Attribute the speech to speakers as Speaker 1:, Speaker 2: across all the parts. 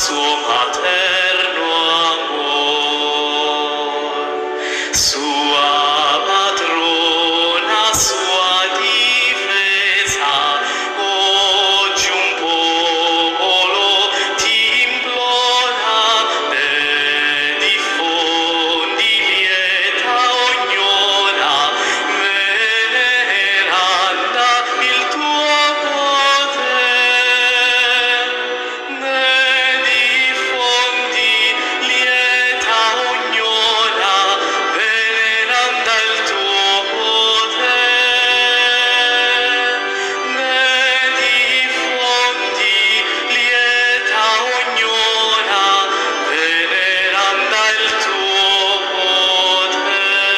Speaker 1: suo materno amor, sua patrona, sua difesa. Oggi un popolo ti implora, diffondi lieta ognora, veneranda il tuo poter. Ne diffondi lieta ognora, veneranda il tuo poter. Ne diffondi lieta ognora, veneranda il tuo poter.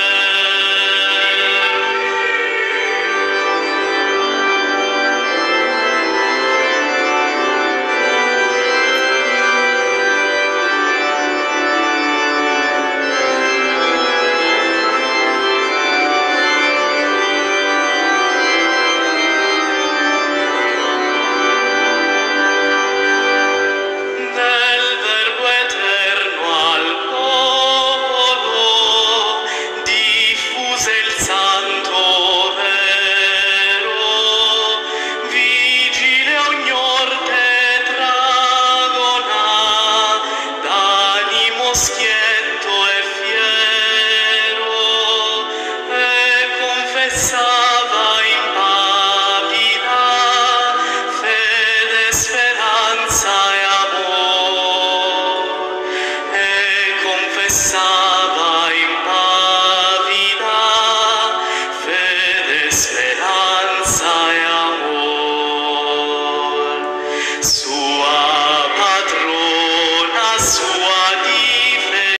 Speaker 1: Nel Verbo eterno al popolo diffuse il santo vero, vigile ogni orte tetragona, d'animo schietto e fiero, e confessare